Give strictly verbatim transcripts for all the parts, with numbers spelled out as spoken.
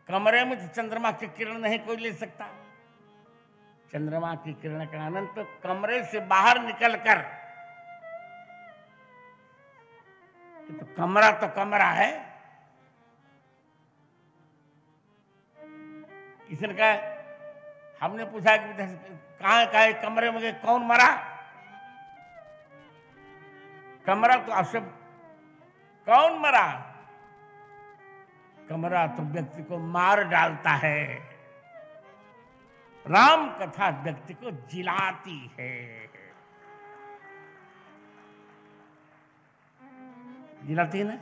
कमरे में तो चंद्रमा की किरण नहीं कोई ले सकता। चंद्रमा की किरण का आनंद तो कमरे से बाहर निकलकर, तो कमरा तो कमरा है। किसी ने कहा, हमने पूछा कि कहां कहा कमरे में कौन मरा? कमरा तो अशुभ, कौन मरा? कमरा तो व्यक्ति को मार डालता है, राम कथा व्यक्ति को जिलाती है। जिलाती है ना।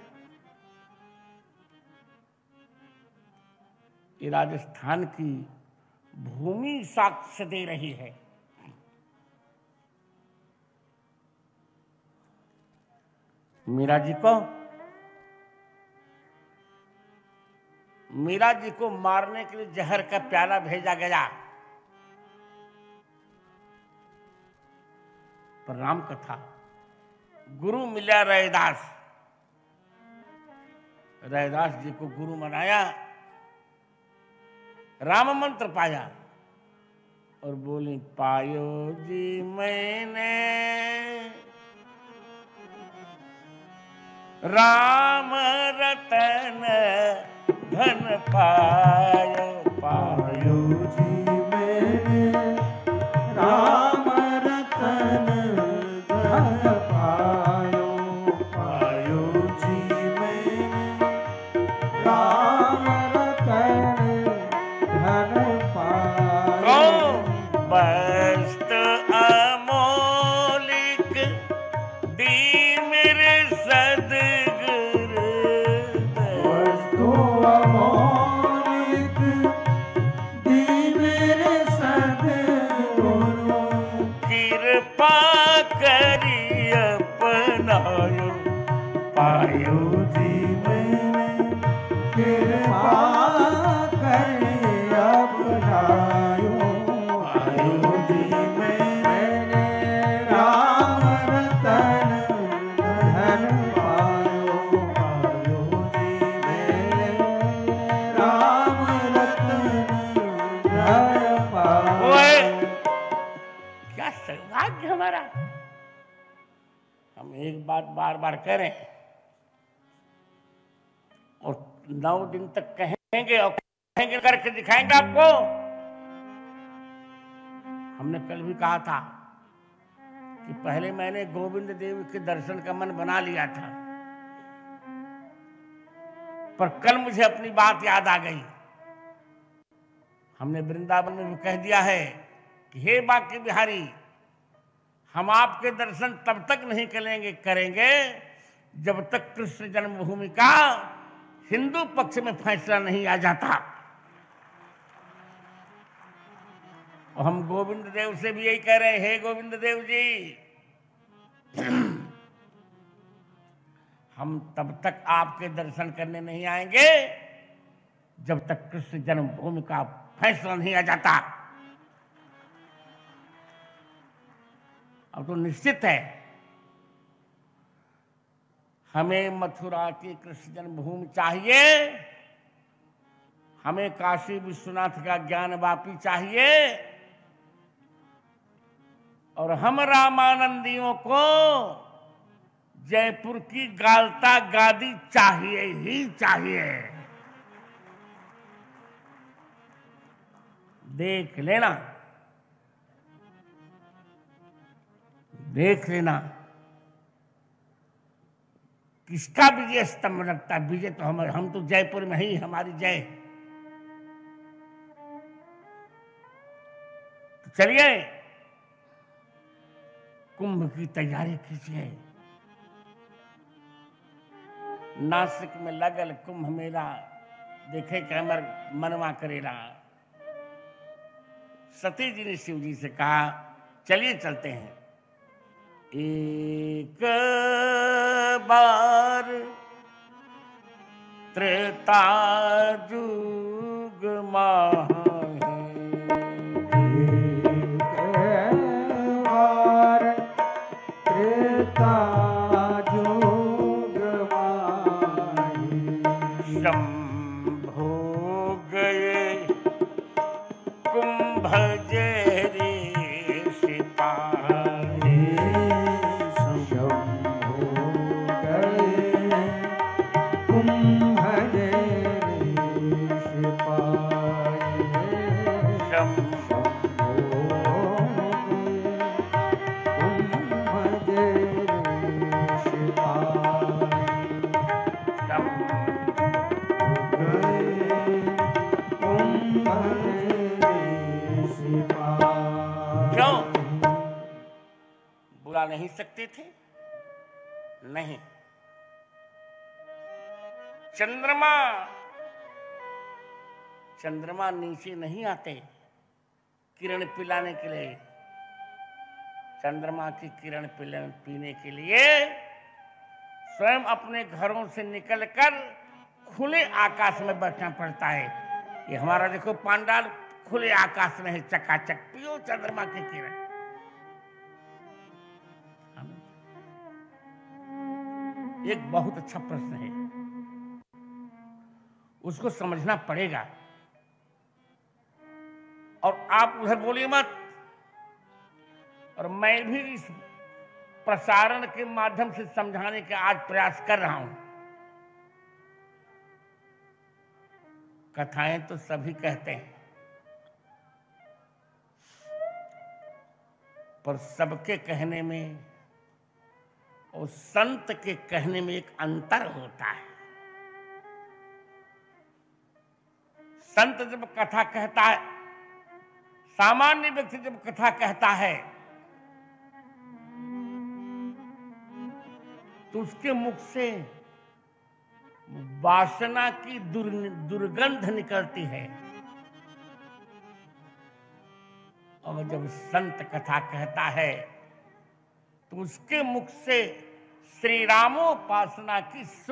ये राजस्थान की भूमि साक्ष्य दे रही है। मीरा जी को मीरा जी को मारने के लिए जहर का प्याला भेजा गया, पर राम कथा गुरु मिला रैदास, रैदास जी को गुरु बनाया, राम मंत्र पाया और बोली, पायो जी मैंने राम रतन धन पायो, पायो जी मैंने राम रतन धन पायो, पायो जी मैंने राम रतन धन पायो। वस्तु अमोलिक दी मेरे सद्गुरु, वस्तु अमोलिक दी मेरे सद्गुरु, कृपा करी अपनायो, पायो जी मैंने कृपा करे अपनायो, पायो जी मैंने राम रतन धन पायो, पायो जी मैंने राम रतन धन पायो। ओए, क्या सौभाग्य हमारा। हम एक बात बार बार करें और नौ दिन तक कहेंगे और कहेंगे, करके दिखाएंगे आपको। हमने कल भी कहा था कि पहले मैंने गोविंद देव के दर्शन का मन बना लिया था, पर कल मुझे अपनी बात याद आ गई। हमने वृंदावन में भी कह दिया है कि हे बांके बिहारी, हम आपके दर्शन तब तक नहीं करेंगे करेंगे जब तक कृष्ण जन्मभूमि का हिंदू पक्ष में फैसला नहीं आ जाता। और हम गोविंद देव से भी यही कह रहे हैं, हे गोविंद देव जी, हम तब तक आपके दर्शन करने नहीं आएंगे जब तक कृष्ण जन्मभूमि का फैसला नहीं आ जाता। अब तो निश्चित है, हमें मथुरा की कृष्ण जन्मभूमि चाहिए, हमें काशी विश्वनाथ का ज्ञान वापी चाहिए, और हम रामानंदियों को जयपुर की गालता गादी चाहिए ही चाहिए। देख लेना, देख लेना किसका विजय स्तंभ लगता है। विजय तो हम हम तो जयपुर में ही, हमारी जय। तो चलिए कुंभ की तैयारी कीजिए। नासिक में लगल कुंभ मेला, देखे कैमर मनवा करेला। सती जी ने शिव जी से कहा, चलिए चलते हैं। एक बार त्रेता जुग माहे, शंभोग भजे रे सिपाही। शंभो गए तुम भजे रे सिपाही। शंभो क्यों बुला नहीं सकते थे? नहीं। चंद्रमा चंद्रमा नीचे नहीं आते किरण पिलाने के लिए। चंद्रमा की किरण पीने के लिए स्वयं अपने घरों से निकलकर खुले आकाश में बैठना पड़ता है। ये हमारा देखो पांडाल खुले आकाश में है, चकाचक पियो चंद्रमा की किरण। एक बहुत अच्छा प्रश्न है, उसको समझना पड़ेगा। और आप उधर बोलिए मत, और मैं भी इस प्रसारण के माध्यम से समझाने का आज प्रयास कर रहा हूं। कथाएं तो सभी कहते हैं, पर सबके कहने में और संत के कहने में एक अंतर होता है। संत जब कथा कहता है, सामान्य व्यक्ति जब कथा कहता है, तो उसके मुख से वासना की दुर, दुर्गंध निकलती है। और जब संत कथा कहता है तो उसके मुख से श्री रामोपासना की